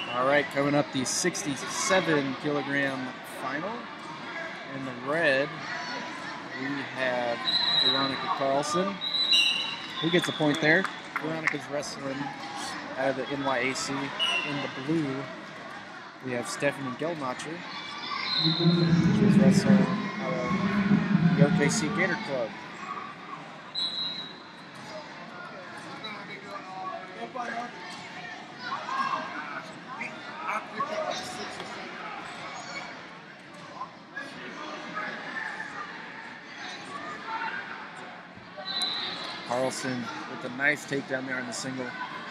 All right, coming up the 67-kilogram final. In the red, we have Veronica Carlson. Who gets a point there? Veronica's wrestling out of the NYAC. In the blue, we have Stephanie Gelmacher. She's wrestling out of the OKC Gator Club. Carlson with a nice takedown there on the single.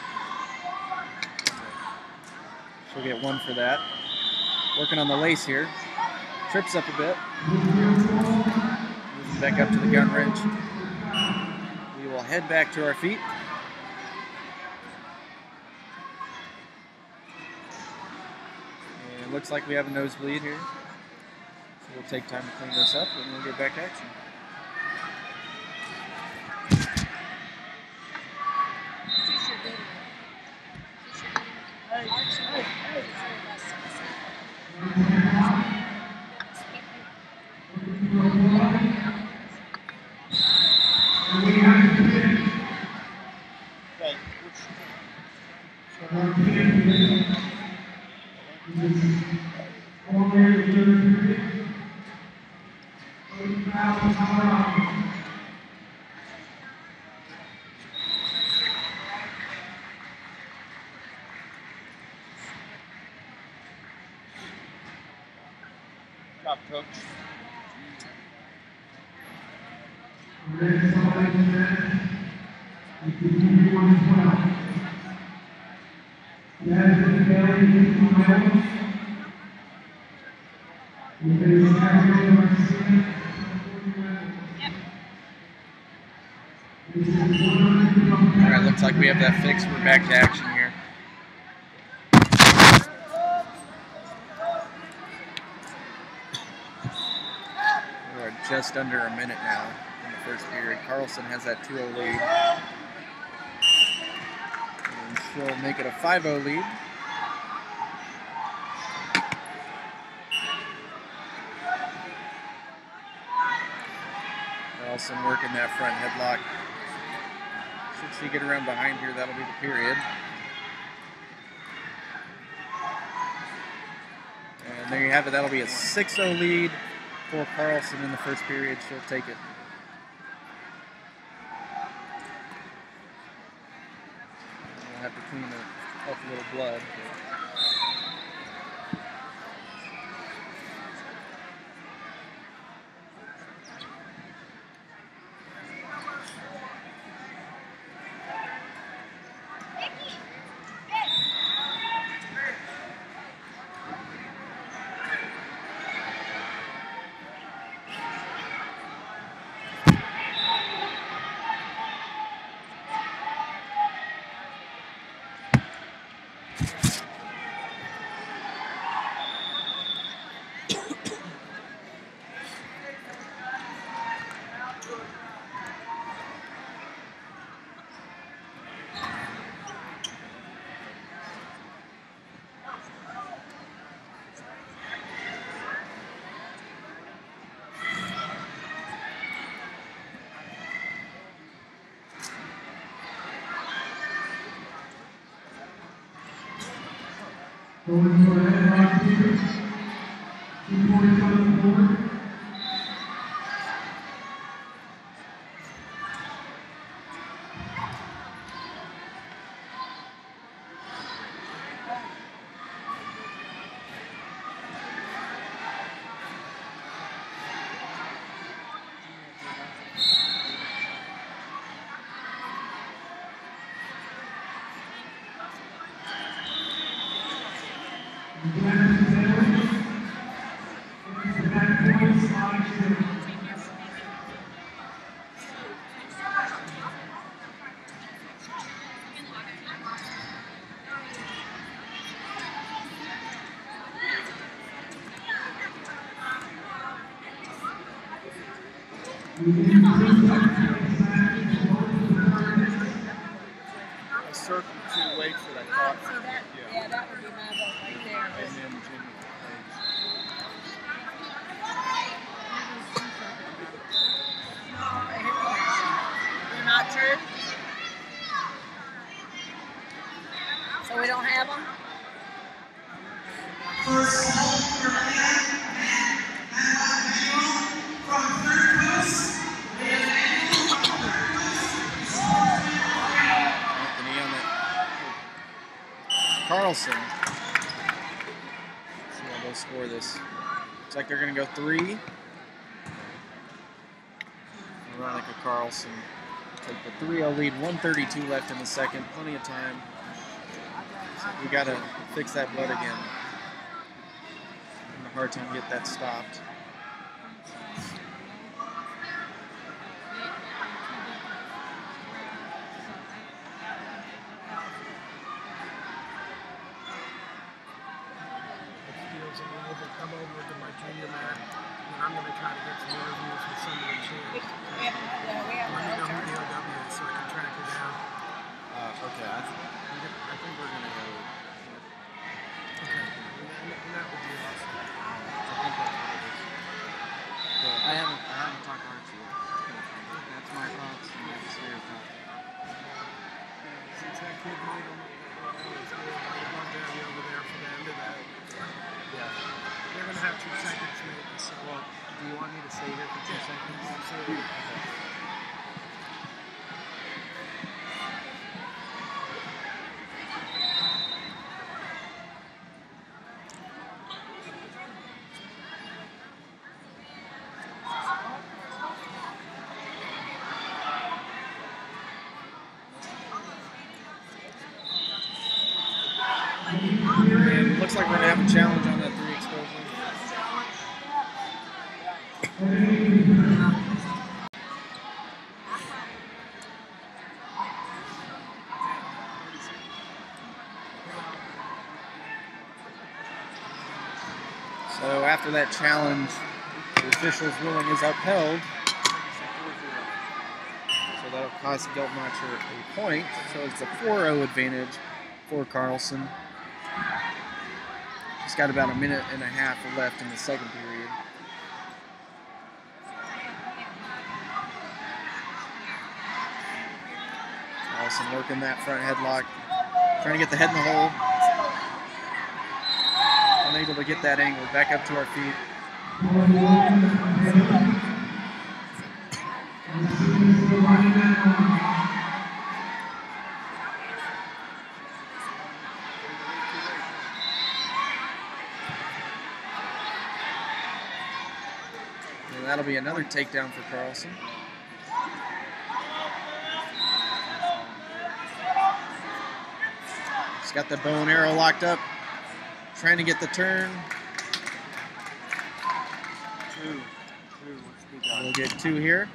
She'll get one for that. Working on the lace here. Trips up a bit. Moving back up to the gun wrench. We will head back to our feet. And it looks like we have a nosebleed here. So we'll take time to clean this up and we'll get back to action. Job, coach. All right, looks like we have that fixed. We're back to action here. We're just under a minute now in the first period. Carlson has that 2-0 lead. And she'll make it a 5-0 lead. Carlson working that front headlock. Should she get around behind here, that'll be the period. And there you have it. That'll be a 6-0 lead for Carlson in the first period. She'll take it. We'll have to clean up a little blood. Going for a headlock here. 2 points on the board. I circled 2 weights that I thought see that. Yeah, that would be my vote right there. And then Jennifer They're not true? So we don't have them? Anthony on that. Carlson. Let's see how they'll score this. Looks like they're going to go 3. Veronica Carlson take the 3-0 lead. 1:32 left in the second. Plenty of time. So we got to fix that blood again. Having a hard time to get that stopped. Come over to my junior mat, and I'm going to try to get some interviews with some of the champs. We have Let me know who no the OW is so I can track her down. Okay, I think we're going to go. Okay, and that would be awesome. I think that's what it is. But I haven't talked to Archie yet. That's my thoughts and that's their thoughts. Since that kid might have always good, I'd love to have you over there for the end of that. Yeah. They're going to have 2 seconds maybe, so. Well, do you want me to stay here for 2 seconds? Absolutely. Okay. And looks like we're going to have a challenge on that 3 exposure. So after that challenge, the official's ruling is upheld. So that'll cost Geltmacher a point. So it's a 4-0 advantage for Carlson. She's got about a minute and a half left in the second period. Carlson working that front headlock, trying to get the head in the hole. Unable to get that angle. Back up to our feet. And that'll be another takedown for Carlson. She's got the bow and arrow locked up. Trying to get the turn. We'll get 2 here.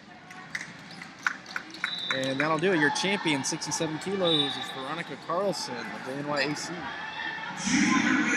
And that'll do it. Your champion, 67 kilos, is Veronica Carlson of the NYAC.